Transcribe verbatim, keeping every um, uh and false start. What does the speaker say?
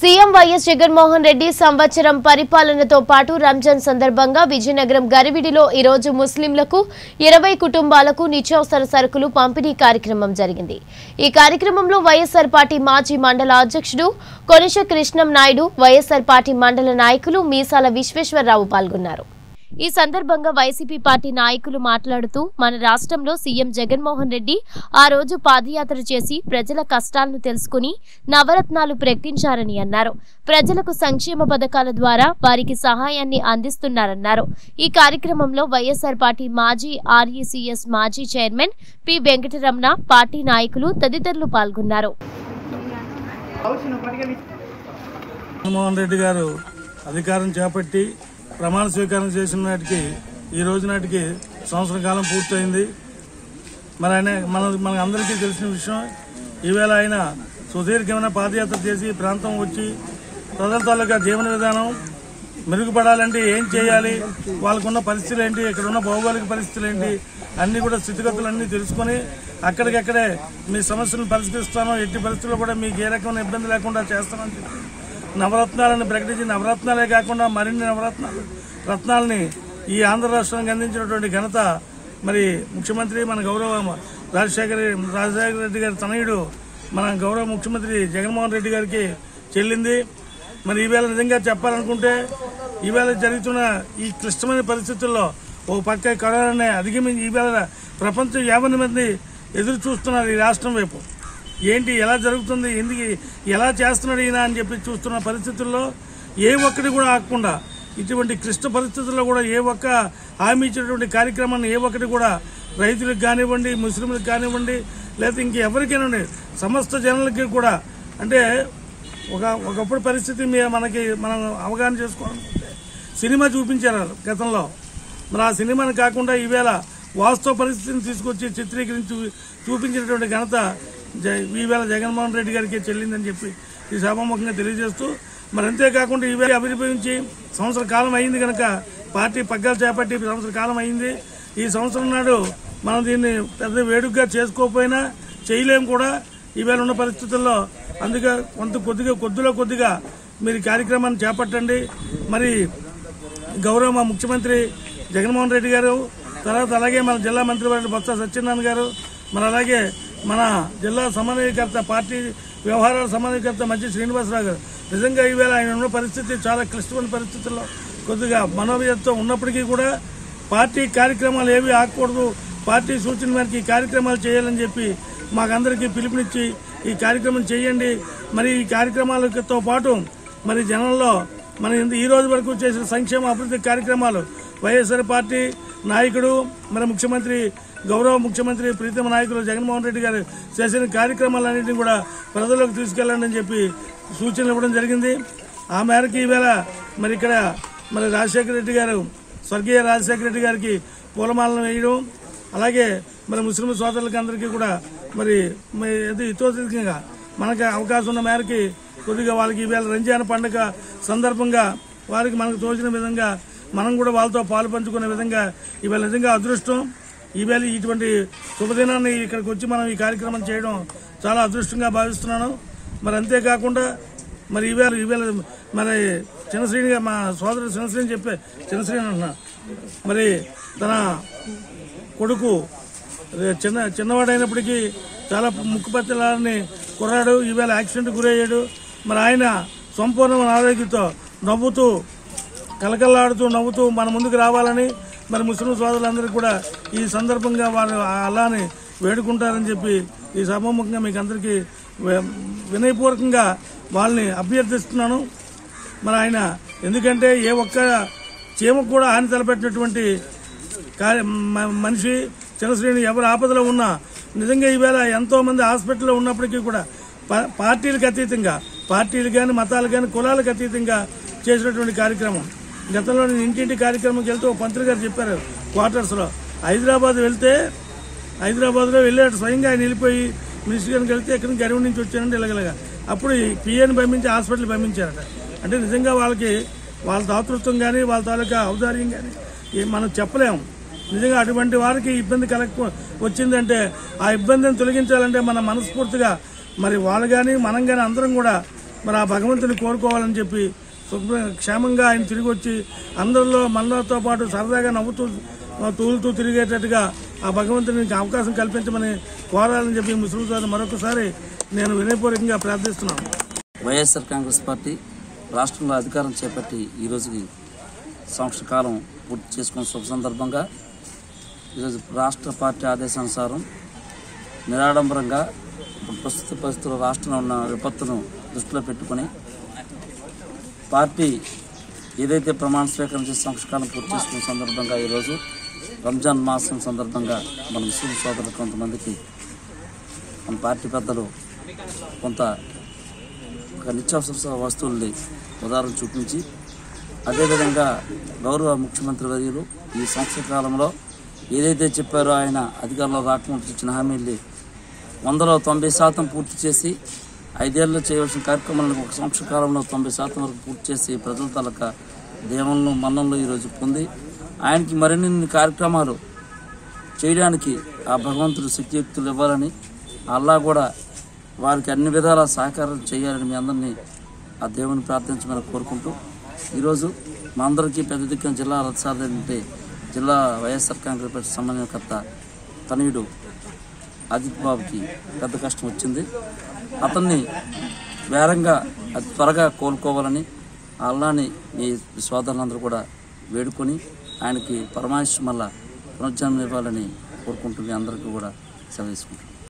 CM YS Jaganmohan Reddy సంవత్సరం పరిపాలనతో పాటు రంజాన్ సందర్భంగా విజయనగరం గరివిడిలో ఈ రోజు ముస్లింలకు ఇరవై కుటుంబాలకు నిత్యావసర సరుకులు పంపిణీ కార్యక్రమం జరిగింది। ఈ కార్యక్రమంలో వైఎస్ఆర్ పార్టీ మాజీ మండల అధ్యక్షుడు కొనిష కృష్ణం నాయుడు, వైఎస్ఆర్ పార్టీ మండల నాయకులు మీసాల విశ్వేశ్వరరావు పాల్గొన్నారు। ఈ సందర్భంగా వైసీపీ పార్టీ నాయకులు మాట్లాడుతూ మన రాష్ట్రంలో సీఎం జగన్మోహన్ రెడ్డి ఆ రోజు పాదయాత్ర చేసి ప్రజల కష్టాలను తెలుసుకుని నవరత్నాలు ప్రకటించారని అన్నారు। ప్రజలకు సంక్షేమ పథకాల ద్వారా వారికి సహాయాన్ని అందిస్తున్నారన్నారు। ఈ కార్యక్రమంలో వైఎస్ఆర్ పార్టీ మాజీ ఆర్ఈసీఎస్ మాజీ చైర్మన్ పి వెంకటరమణ, పార్టీ నాయకులు తదితరులు పాల్గొన్నారు। జగన్మోహన్ రెడ్డి గారు అధికారం చేపట్టి ప్రమాణ స్వీకారం చేసిన నాటికి ఈ రోజు నాటికి సంవత్సర కాలం పూర్తయింది। మరి ఆయన మన మన అందరికీ తెలిసిన విషయం, ఈవేళ ఆయన సుదీర్ఘమైన పాదయాత్ర చేసి ప్రాంతం వచ్చి ప్రజల తాలూకా జీవన విధానం మెరుగుపడాలంటే ఏం చేయాలి, వాళ్ళకున్న పరిస్థితులు ఏంటి, ఇక్కడ ఉన్న భౌగోళిక పరిస్థితులు ఏంటి, అన్ని కూడా స్థితిగతులన్నీ తెలుసుకుని అక్కడికక్కడే మీ సమస్యలను పరిష్కరిస్తాను, ఎట్టి పరిస్థితుల్లో కూడా మీకు ఏ రకమైన ఇబ్బంది లేకుండా చేస్తానని చెప్పి నవరత్నాలను ప్రకటించి నవరత్నాలే కాకుండా మరిన్ని నవరత్నాలు రత్నాలని ఈ ఆంధ్ర రాష్ట్రానికి అందించినటువంటి ఘనత మరి ముఖ్యమంత్రి మన గౌరవ రాజశేఖర రాజశేఖర రెడ్డి గారి తనయుడు మన గౌరవ ముఖ్యమంత్రి జగన్మోహన్ రెడ్డి గారికి చెల్లింది। మరి ఈవేళ నిజంగా చెప్పాలనుకుంటే ఈవేళ జరుగుతున్న ఈ క్లిష్టమైన పరిస్థితుల్లో ఓ పక్క కరోనాని అధిగమించి ఈవేళ ప్రపంచం యాభై మంది ఎదురు చూస్తున్నారు ఈ రాష్ట్రం వైపు, ఏంటి ఎలా జరుగుతుంది, ఎందుకు ఎలా చేస్తున్నాడు ఈయన అని చెప్పి చూస్తున్న పరిస్థితుల్లో ఏ ఒక్కటి కూడా ఆగకుండా ఇటువంటి క్లిష్ట పరిస్థితుల్లో కూడా ఏ ఒక్క హామీ ఇచ్చేటువంటి కార్యక్రమాన్ని ఏ ఒక్కటి కూడా రైతులకు కానివ్వండి, ముస్లింలకు కానివ్వండి, లేకపోతే ఇంకెవరికైనా సమస్త జనాలకి కూడా అంటే ఒక ఒకప్పుడు పరిస్థితి మనకి మనం అవగాహన చేసుకోవాలనుకుంటే సినిమా చూపించారు గతంలో, మరి ఆ సినిమాని కాకుండా ఈవేళ వాస్తవ పరిస్థితిని తీసుకొచ్చి చిత్రీకరించి చూపించినటువంటి ఘనత ఈవేళ జగన్మోహన్ రెడ్డి గారికి చెల్లిందని చెప్పి ఈ సభాముఖంగా తెలియజేస్తూ, మరి అంతేకాకుండా ఈవేళ అభివృద్ధి సంవత్సర కాలం అయింది కనుక పార్టీ పగ్గాలు చేపట్టి సంవత్సర కాలం అయింది। ఈ సంవత్సరం నాడు మనం దీన్ని పెద్ద వేడుకగా చేసుకోకపోయినా చేయలేము కూడా ఈవేళ ఉన్న పరిస్థితుల్లో, అందుకే కొంత కొద్దిగా కొద్దిలో కొద్దిగా మీరు కార్యక్రమాన్ని చేపట్టండి। మరి గౌరవ మా ముఖ్యమంత్రి జగన్మోహన్ రెడ్డి గారు, తర్వాత అలాగే మన జిల్లా మంత్రివర్యులు బొత్స సత్యనారాయణ గారు, మరి అలాగే మన జిల్లా సమన్వయకర్త పార్టీ వ్యవహారాల సమన్వయకర్త మంచి శ్రీనివాసరావు గారు, నిజంగా ఈవేళ ఆయన ఉన్న పరిస్థితి చాలా క్లిష్టమైన పరిస్థితుల్లో కొద్దిగా మనోవ్యతతో ఉన్నప్పటికీ కూడా పార్టీ కార్యక్రమాలు ఏవి ఆగకూడదు, పార్టీ సూచన మేరకు ఈ కార్యక్రమాలు చేయాలని చెప్పి మాకందరికీ పిలుపునిచ్చి ఈ కార్యక్రమం చేయండి। మరి ఈ కార్యక్రమాలతో పాటు మరి జనంలో మన ఈ రోజు వరకు చేసిన సంక్షేమ అభివృద్ధి కార్యక్రమాలు వైఎస్ఆర్ పార్టీ నాయకుడు మరి ముఖ్యమంత్రి గౌరవ ముఖ్యమంత్రి ప్రీతమ నాయకులు జగన్మోహన్ రెడ్డి గారు చేసిన కార్యక్రమాలన్నింటినీ కూడా ప్రజల్లోకి తీసుకెళ్లండి అని చెప్పి సూచనలు ఇవ్వడం జరిగింది। ఆ మేరకు ఈవేళ మరి ఇక్కడ మరి రాజశేఖర రెడ్డి గారు స్వర్గీయ రాజశేఖర రెడ్డి గారికి పూలమాలను వేయడం, అలాగే మరి ముస్లిం సోదరులకి అందరికీ కూడా మరి ఇతోధికంగా మనకు అవకాశం ఉన్న మేరకి కొద్దిగా వాళ్ళకి ఈవేళ రంజాన్ పండుగ సందర్భంగా వారికి మనకు తోచిన విధంగా మనం కూడా వాళ్ళతో పాలు పంచుకునే విధంగా ఈవేళ నిజంగా అదృష్టం। ఈవేళ ఇటువంటి శుభదినాన్ని ఇక్కడికి వచ్చి మనం ఈ కార్యక్రమం చేయడం చాలా అదృష్టంగా భావిస్తున్నాను। మరి అంతేకాకుండా మరి ఈవేళ ఈవేళ మరి చిన్నశ్రీనిగా మా సోదరుడు చిన్నశ్రీని చెప్పే చిన్నశ్రీని అంటున్నా, మరి తన కొడుకు చిన్న చిన్నవాడైనప్పటికీ చాలా ముక్కుపత్తిలాలని కుర్రాడు, ఈవేళ యాక్సిడెంట్ గురయ్యాడు। మరి ఆయన సంపూర్ణ ఆరోగ్యంతో నవ్వుతూ కలకల్లాడుతూ నవ్వుతూ మన ముందుకు రావాలని మరి ముస్లిం సోదరులందరికీ కూడా ఈ సందర్భంగా వారు అలానే వేడుకుంటారని చెప్పి ఈ సభాముఖంగా మీకు అందరికీ వినయపూర్వకంగా వాళ్ళని అభ్యర్థిస్తున్నాను। మరి ఆయన ఎందుకంటే ఏ ఒక్క చీమకు కూడా హాని తలపెట్టినటువంటి మనిషి చిన్నశ్రేణి, ఎవరు ఆపదలో ఉన్నా నిజంగా ఈవేళ ఎంతో మంది హాస్పిటల్లో ఉన్నప్పటికీ కూడా పార్టీలకు అతీతంగా పార్టీలు కానీ మతాలు కానీ కులాలకు అతీతంగా చేసినటువంటి కార్యక్రమం। గతంలో నేను ఇంటింటి కార్యక్రమంకి వెళ్తే ఒక మంత్రి గారు చెప్పారు క్వార్టర్స్లో, హైదరాబాద్ వెళ్తే హైదరాబాద్లో వెళ్ళాడు స్వయంగా ఆయన వెళ్ళిపోయి మినిస్టర్ గారికి వెళ్తే ఎక్కడి నుంచి గరివి నుంచి వచ్చానంటే ఇలాగలగా అప్పుడు పిఏని పంపించి హాస్పిటల్ పంపించారట। అంటే నిజంగా వాళ్ళకి వాళ్ళ దాతృత్వం కానీ వాళ్ళ తాలూకా ఔదార్యం కానీ మనం చెప్పలేము। నిజంగా అటువంటి వారికి ఇబ్బంది కలగ వచ్చిందంటే ఆ ఇబ్బందిని తొలగించాలంటే మన మనస్ఫూర్తిగా మరి వాళ్ళు కానీ మనం కానీ అందరం కూడా మరి ఆ భగవంతుని కోరుకోవాలని చెప్పి శుభ్ర క్షేమంగా ఆయన తిరిగి వచ్చి అందరిలో మనతో పాటు సరదాగా నవ్వుతూ తూలుతూ తిరిగేటట్టుగా ఆ భగవంతునికి అవకాశం కల్పించమని కోరాలని చెప్పి ముస్లిం సోదరులు మరొకసారి నేను వినయపూర్వకంగా ప్రార్థిస్తున్నాను. వైఎస్ఆర్ కాంగ్రెస్ పార్టీ రాష్ట్రంలో అధికారం చేపట్టి ఈరోజుకి సంవత్సర కాలం పూర్తి చేసుకున్న శుభ సందర్భంగా ఈరోజు రాష్ట్ర పార్టీ ఆదేశానుసారం నిరాడంబరంగా ప్రస్తుత పరిస్థితుల్లో రాష్ట్రంలో ఉన్న విపత్తును దృష్టిలో పెట్టుకొని పార్టీ ఏదైతే ప్రమాణ స్వీకారం చేసి సంవత్సర కాలం పూర్తి చేసుకున్న సందర్భంగా ఈరోజు రంజాన్ మాసం సందర్భంగా మన ముస్లిం సోదరులు కొంతమందికి మన పార్టీ పెద్దలు కొంత ఒక నిత్యావసర వస్తువుల్ని ఉదాహరణ చూపించి అదేవిధంగా గౌరవ ముఖ్యమంత్రి వర్యులు ఈ సంవత్సర కాలంలో ఏదైతే చెప్పారో ఆయన అధికారంలో రాకముందు ఇచ్చిన హామీల్ని వందలో తొంభై శాతం పూర్తి చేసి ఐదేళ్లలో చేయవలసిన కార్యక్రమాలను ఒక సంవత్సర కాలంలో తొంభై శాతం వరకు పూర్తి చేసి ప్రజల తాలూకా దేవంలో మన్నంలో ఈరోజు పొంది ఆయనకి మరిన్ని కార్యక్రమాలు చేయడానికి ఆ భగవంతుడు శక్తియుక్తులు ఇవ్వాలని అల్లా కూడా వారికి అన్ని విధాల సహకారం చేయాలని మీ అందరినీ ఆ దేవుని ప్రార్థించమని కోరుకుంటూ ఈరోజు మా అందరికీ పెద్ద దిక్కున జిల్లా రథసారథి అంటే జిల్లా వైఎస్ఆర్ కాంగ్రెస్ పార్టీ సమన్వయకర్త తనయుడు అజిత్ బాబుకి పెద్ద కష్టం వచ్చింది. అతన్ని వేరంగా అతి త్వరగా కోలుకోవాలని అల్లాని మీ సోదరులందరూ కూడా వేడుకొని ఆయనకి పరమాయుష్ మళ్ళా పునర్జన్మ ఇవ్వాలని కోరుకుంటూ మీ అందరికీ కూడా సెలవు తీసుకుంటున్నాను.